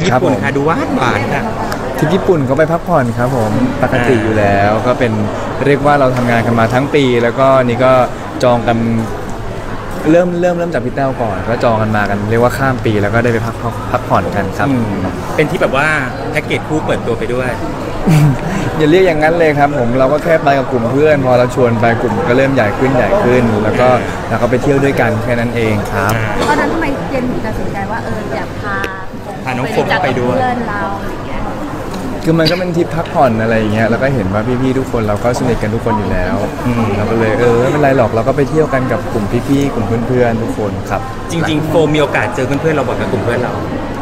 ญี่ปุ่นค่ะดูหวานค่ะทริปญี่ปุ่นเขาไปพักผ่อนครับผมปกติอยู่แล้วก็เป็นเรียกว่าเราทำงานกันมาทั้งปีแล้วก็นี่ก็จองกันเริ่มจากพี่แต้วก่อนก็จองกันมากันเรียกว่าข้ามปีแล้วก็ได้ไปพักผ่อนกันครับเป็นที่แบบว่าแพ็กเกจคู่เปิดตัวไปด้วยอย่าเรียกอย่างนั้นเลยครับผมเราก็แค่ไปกับกลุ่มเพื่อนพอเราชวนไปกลุ่มก็เริ่มใหญ่ขึ้นแล้วก็ไปเที่ยวด้วยกันแค่นั้นเองครับตอนนั้นทำไมเจนตัดสินใจว่าอยากพาน้องโฟมไปด้วยเพื่อนเราอย่างเงี้ยคือมันก็เป็นทริปพักผ่อนอะไรอย่างเงี้ยแล้วก็เห็นว่าพี่ๆทุกคนเราก็สนิทกันทุกคนอยู่แล้วเราก็เลยไม่เป็นไรหรอกเราก็ไปเที่ยวกันกับกลุ่มพี่ๆกลุ่มเพื่อนๆทุกคนครับจริงๆโฟมมีโอกาสเจอเพื่อนๆเราบ่อยกับกลุ่มเพื่อนเรา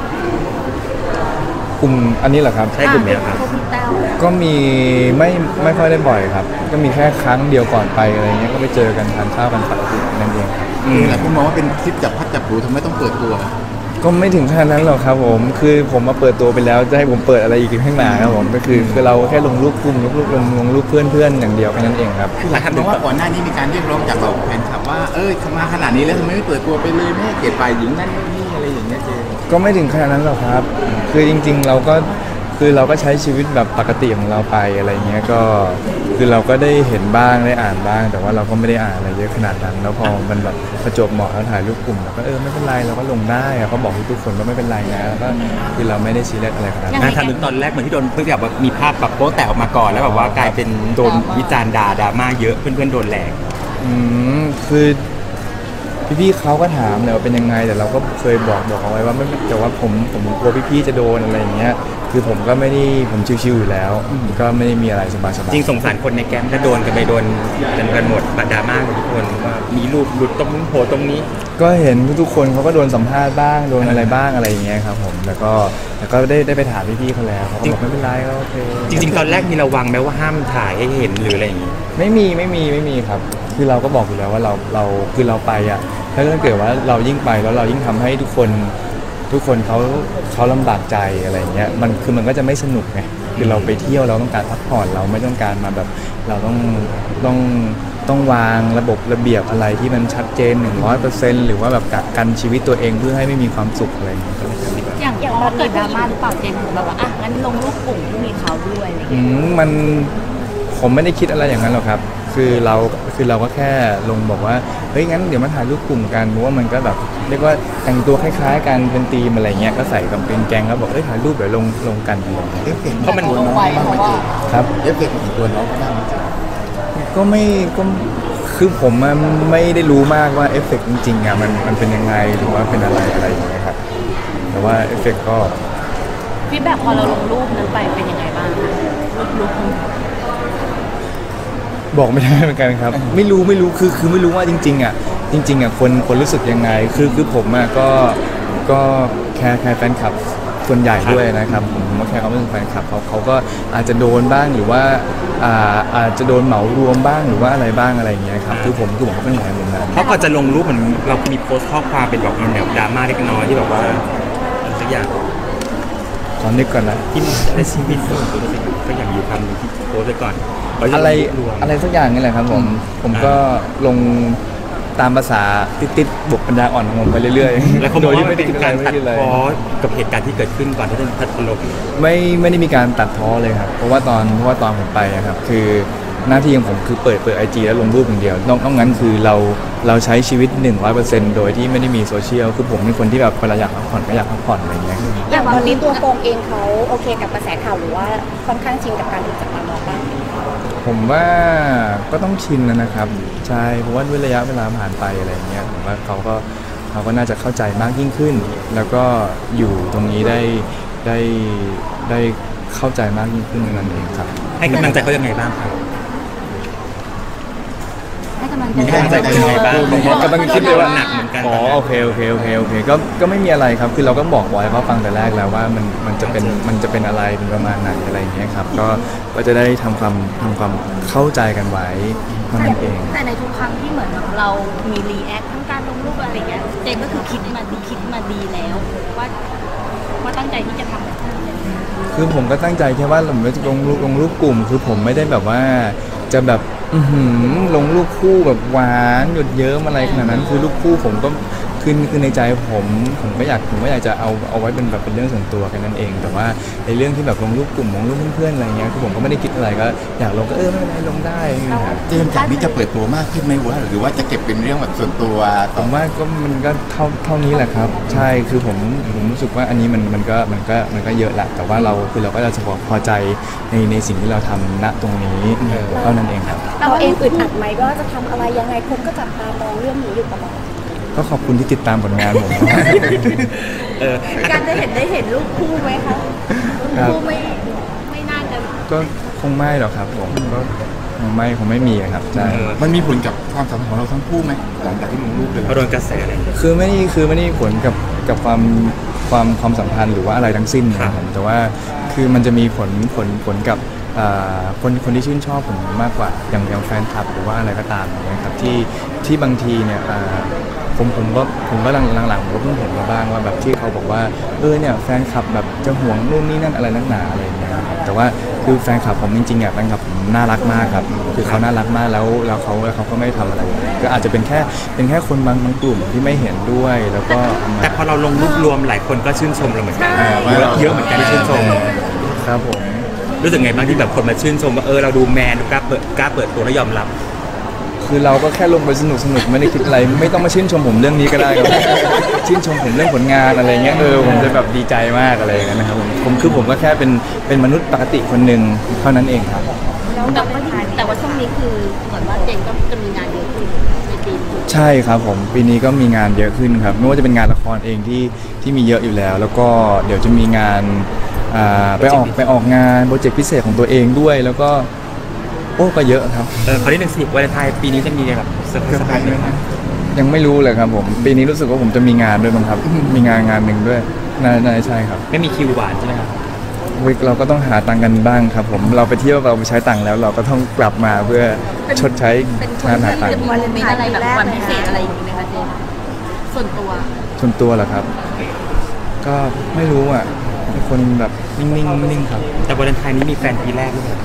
กลุ่มอันนี้เหรอครับใช่กลุ่มนี้ครับก็มีไม่ค่อยได้บ่อยครับก็มีแค่ครั้งเดียวก่อนไปอะไรเงี้ยก็ไปเจอกันทานข้าวกันปกตินั่นเองครับหลายคนมองว่าเป็นทริปจับพัดจับผูทำไมต้องเปิดตัวก็ไม่ถึงขนาดนั้นหรอกครับผมคือผมมาเปิดตัวไปแล้วจะให้ผมเปิดอะไรอีกข้างหน้าครับผมก็คือเราแค่ลงรูปกลุ่มลงรูปเพื่อนอย่างเดียวแค่นั้นเองครับหลายคนมองว่าก่อนหน้านี้มีการเรียกร้องจากเราแฟนคลับว่ามาขนาดนี้แล้วทำไมไม่เปิดตัวไปเลยไม่ให้เกียรติฝ่ายหญิงนั่นนี่อะไรอย่างเงี้ยเจก็ไม่ถึงขนาดนั้นหรอกครับคือจริงๆเราก็ใช้ชีวิตแบบปกติของเราไปอะไรเงี้ยก็คือเราก็ได้เห็นบ้างได้อ่านบ้างแต่ว่าเราก็ไม่ได้อ่านอะไรเยอะขนาดนั้นแล้วพอมันแบบประจวบเหมาะแล้วถ่ายรูปกลุ่มเราก็ไม่เป็นไรเราก็ลงได้เขาบอกทุกคนว่าไม่เป็นไรนะแล้วก็คือเราไม่ได้ซีเรียสอะไรขนาดนั้นทำถึงตอนแรกเหมือนที่โดนเพื่อนแบบมีภาพแบบโป๊ะแตกออกมาก่อนแล้วแบบว่ากลายเป็นโดนวิจารณ์ดราม่าเยอะเพื่อนๆโดนแหลกคือพี่ๆเขาก็ถามเลยว่าเป็นยังไงแต่เราก็เคยบอกเอาไว้ว่าไม่แต่ว่าผมกลัวพี่ๆจะโดนอะไรอย่างเงี้ยคือผมก็ไม่ได้ผมชิวๆอยู่แล้วก็ไม่ได้มีอะไรสบายๆจริงสงสารคนในแก๊งถ้าโดนกันไปโดนกันหมดดราม่าทุกคนว่ามีรูปหลุดตรงนู้นโผล่ตรงนี้ก็เห็นทุกคนเขาก็โดนสัมภาษณ์บ้างโดนอะไรบ้างอะไรอย่างเงี้ยครับผมแล้วก็ได้ไปถามพี่ๆเขาแล้วเขาบอกไม่เป็นไรก็โอเคจริงๆตอนแรกมีระวังไหมว่าห้ามถ่ายให้เห็นหรืออะไรอย่างงี้ไม่มีครับคือเราก็บอกอยู่แล้วว่าเราคือเราไปอ่ะถ้าเกิดว่าเรายิ่งไปแล้วเรายิ่งทำให้ทุกคนเขาลำบากใจอะไรเงี้ยมันก็จะไม่สนุกไงคือเราไปเที่ยวเราต้องการพักผ่อนเราไม่ต้องการมาแบบเราต้องวางระบบระเบียบอะไรที่มันชัดเจน 100% หรือว่าแบบกักกันชีวิตตัวเองเพื่อให้ไม่มีความสุขอะไรอย่างเงี้ยอย่างเราเกิดดราม่าหรือเปล่าเจมส์ถึงแบบว่างั้นลงรูปกลุ่มที่มีเขาด้วยอะไรเงี้ยผมไม่ได้คิดอะไรอย่างนั้นหรอกครับคือเราก็แค่ลงบอกว่าเฮ้ยงั้นเดี๋ยวมาถ่ายรูปกลุ่มกันเพราะว่ามันก็แบบเรียกว่าแต่งตัวคล้ายๆกันเป็นธีมอะไรเงี้ยก็ใส่กับเป็นแกงแล้วบอกถ่ายรูปเดี๋ยวลงกันเพราะมันตัวน้องบ้างไหมครับเอฟเฟกต์ของตัวน้องบ้างไหมก็คือผมไม่ได้รู้มากว่าเอฟเฟกต์จริงๆมันเป็นยังไงหรือว่าเป็นอะไรอย่างเงี้ยครับแต่ว่าเอฟเฟกต์ก็ฟีดแบ็กพอเราลงรูปนั้นไปเป็นยังไงบ้างรูปบอกไม่ได้เหมือนกันครับไม่รู้คือไม่รู้ว่าจริงๆคนรู้สึกยังไงคือผมก็แค่แฟนคลับส่วนใหญ่ด้วยนะครับผมว่าแค่เขาเป็นแฟนคลับเขาก็อาจจะโดนบ้างหรือว่าอาจจะโดนเหมารวมบ้างหรือว่าอะไรบ้างอะไรอย่างเงี้ยครับคือผมก็เป็นหมายมุมนั้นเพราะก่อนจะลงรูปเหมือนเรามีโพสต์ข้อความเป็นแบบแนวดราม่าเล็กน้อยที่แบบว่าสักอย่างขอนึกก่อนนะที่ในชีวิตส่วนตัวก็อย่างอยู่คำที่โพสต์ไว้ก่อนอะไรสักอย่างนี่แหละครับผมก็ลงตามภาษาติดบุกปัญญาอ่อนของผมไปเรื่อยๆแล้วโดยที่ไม่ได้มีการตัดพ้อกับเหตุการณ์ที่เกิดขึ้นก่อนที่จะพัดถล่มไม่ได้มีการตัดพ้อเลยครับเพราะว่าตอนผมไปครับคือหน้าที่ของผมคือเปิด IG แล้วลงรูปอย่างเดียวนอกนั้นคือเราใช้ชีวิต 100% โดยที่ไม่ได้มีโซเชียลคือผมเป็นคนที่แบบเวลาอยากพักผ่อนก็อยากพักผ่อนอะไรอย่างเงี้ยอย่างตอนนี้ตัวโฟงเองเขาโอเคกับกระแสข่าวหรือว่าค่อนข้างชินกับการถูกจับตามองบ้างผมว่าก็ต้องชินนะครับใช่เพราะว่าด้วยระยะเวลาผ่านไปอะไรอย่างเงี้ยผมว่าเขาก็น่าจะเข้าใจมากยิ่งขึ้นแล้วก็อยู่ตรงนี้ได้เข้าใจมากยิ่งขึ้นนั่นเองครับให้กำลังใจเขายังไงบ้างครับให้กำลังใจเขายังไงบ้างผมกำลังคิดเลยว่าหนักเหมือนกันโอเคก็ไม่มีอะไรครับคือเราก็บอกไว้เขาฟังแต่แรกแล้วว่ามันจะเป็นอะไรเป็นประมาณไหนอะไรอย่างเงี้ยครับก็จะได้ทำความเข้าใจกันไว้เท่านั้นเองแต่ในทุกครั้งที่เหมือนเรามีรีแอคทั้งการลงรูปอะไรเงี้ยเจมก็คือคิดมาดีแล้วว่าตั้งใจที่จะทำแบบนั้นคือผมก็ตั้งใจแค่ว่าผมจะลงรูปกลุ่มคือผมไม่ได้แบบว่าจะแบบลงรูปคู่แบบหวานหยดเยิ้มอะไรขนาดนั้นคือรูปคู่ผมก็คือในใจผมก็อยากจะเอาไว้เป็นแบบเป็นเรื่องส่วนตัวกันนั่นเอง แต่ว่าในเรื่องที่แบบลงรูปกลุ่มลงรูปเพื่อนๆอะไรเงี้ยคือผมก็ไม่ได้คิดอะไรก็อยากลงก็ไม่เป็นไรลงได้ครับเจมส์จากนี้จะเปิดตัวมากขึ้นไหมวะหรือว่าจะเก็บเป็นเรื่องแบบส่วนตัวผมว่าก็มันก็เท่านี้แหละครับใช่คือผมรู้สึกว่าอันนี้มันก็เยอะแหละแต่ว่าเราก็จะพอใจในสิ่งที่เราทำณตรงนี้เท่านั้นเองครับเราเองอึดอัดไหมก็จะทำอะไรยังไงคนก็จับตามองเรื่องนี้อยู่ตลอดก็ขอบคุณที่ติดตามผลงานผมการได้เห็นรูปคู่ไหมคะครับคู่ไม่น่าจะก็คงไม่หรอกครับผมก็คงไม่มีอะครับใช่มันมีผลกับความสัมพันธ์ของเราทั้งคู่ไหมหลังจากที่ลงรูปเลยเพราะโดนกระแสอะไรคือไม่ได้ผลกับความสัมพันธ์หรือว่าอะไรทั้งสิ้นนะครับผมแต่ว่าคือมันจะมีผลกับคนที่ชื่นชอบผมมากกว่าอย่างแฟนคลับหรือว่าอะไรก็ตามนะครับที่บางทีเนี่ยผมก็หลังๆผมก็เพิ่งเห็นมาบ้างว่าแบบที่เขาบอกว่าเนี่ยแฟนคลับแบบจะห่วงนู่นนี่นั่นอะไรนักหนาอะไรอย่างเงี้ยครับแต่ว่าคือแฟนคลับผมจริงๆแฟนคลับผมน่ารักมากครับคือเขาน่ารักมากแล้วเขาก็ไม่ทำอะไรก็อาจจะเป็นแค่คนบางกลุ่มที่ไม่เห็นด้วยแล้วก็แต่พอเราลงรูปรวมหลายคนก็ชื่นชมเราเหมือนกันเยอะเหมือนกันที่ชื่นชมครับผมรู้สึกไงบ้างที่แบบคนมาชื่นชมว่าเราดูแมนดูกล้าเปิดตัวและยอมรับคือเราก็แค่ลงไปสนุกไม่ได้คิดอะไรไม่ต้องมาชื่นชมผมเรื่องนี้ก็ได้ครับ ชื่นชมผมเรื่องผลงานอะไรเงี้ยผมจะแบบดีใจมากอะไรอย่างเงี้ยนะครับผมก็แค่เป็นมนุษย์ปกติคนหนึ่งเท่านั้นเองครับแต่ว่าช่วงนี้คือเหมือนว่าเจนก็จะมีงานเยอะขึ้นในปีนี้ใช่ครับผมปีนี้ก็มีงานเยอะขึ้นครับไม่ว่าจะเป็นงานละครเองที่มีเยอะอยู่แล้ว แล้วก็เดี๋ยวจะมีงานไปออกงานโปรเจกต์พิเศษของตัวเองด้วยแล้วก็ก็เยอะครับขอนิดนึงสิวาเลนไทน์ปีนี้จะมีแบบเซอร์ไพรส์ไหมครับยังไม่รู้เลยครับผมปีนี้รู้สึกว่าผมจะมีงานด้วยมั้งครับ มีงานหนึ่งด้วยน่าใช่ครับไม่มีคิวหวานใช่ไหมครับเราก็ต้องหาตังค์กันบ้างครับผมเราไปเที่ยวเราไปใช้ตังค์แล้วเราก็ต้องกลับมาเพื่อชดใช้งานหาตังค์วันมีอะไรแบบวันพิเศษอะไรอย่างนี้ไหมคะเจนส่วนตัวส่วนตัวเหรอครับ ก็ไม่รู้อ่ะเป็นคนแบบนิ่งครับแต่วาเลนไทน์นี้มีแฟนปีแรกด้วย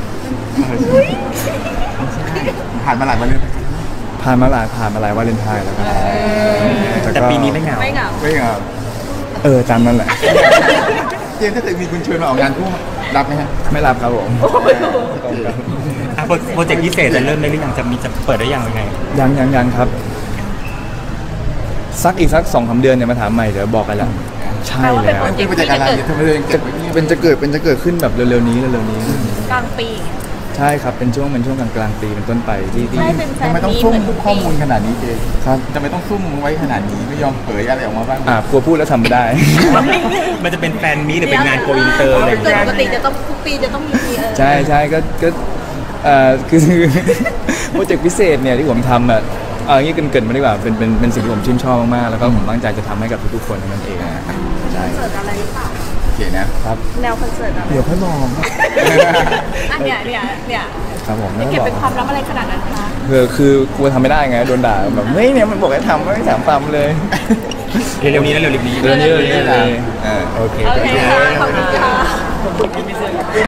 ผ่านมาหลายวันเลยผ่านมาหลายวาเลนไทน์แล้วครับแต่ปีนี้ไม่เหงาไม่เหงาไม่ครับตามนั้นแหละเจมส์ถ้าเกิดมีคุณเชิญมาออกงานคู่รับไหมฮะไม่รับครับผมโปรเจกต์พิเศษจะเริ่มได้หรือยังจะเปิดได้ยังไงยังครับอีกสัก 2-3 เดือนเนี่ยมาถามใหม่เดี๋ยวบอกกันละใช่แล้วเป็นโปรเจกต์อะไรทำไมเกิดจะเกิดขึ้นแบบเร็วๆนี้กลางปีอย่างเงี้ยใช่ครับเป็นช่วงกลางปีเป็นต้นไปที่ไม่เป็นแฟนทำไมต้องมีซุ่มเหมือนทุกข้อปีมูลขนาดนี้เจมส์ครับทำไมต้องซุ่มไว้ขนาดนี้ไม่ยอมเผยอะไรออกมาบ้างกลัวพูดแล้วทำไม่ได้มันจะเป็นแฟนมีหรือเป็นงานโกอินเตอร์อะไรอย่างเงี้ยปกติจะต้องทุกปีจะต้องมีใช่ก็คือ โปรเจกต์พิเศษเนี่ยที่ผมทำอย่างนี้เกินมาดีกว่าเป็นสิ่งที่ผมชื่นชอบมากๆแล้วก็ผมตั้งใจจะทำให้กับทุกๆคนนั่นเองนะครับใช่คอนเสิร์ตอะไรหรือเปล่าโอเคนะครับแนวคอนเสิร์ตอะไรเดี๋ยวค่อยบอกอันเนี่ยครับผมไม่ไม่เก็บบอกเป็นความลับอะไรขนาดนั้นคะคือกลัวทำไม่ได้ไงโดนด่าแบบเฮ้ยเนี่ยมันบอกให้ทำไม่ถามตามเลยเร็วๆนี้นะเร็วๆนี้เรื่องนี้เลยโอเคโอเคค่ะขอบคุณค่ะ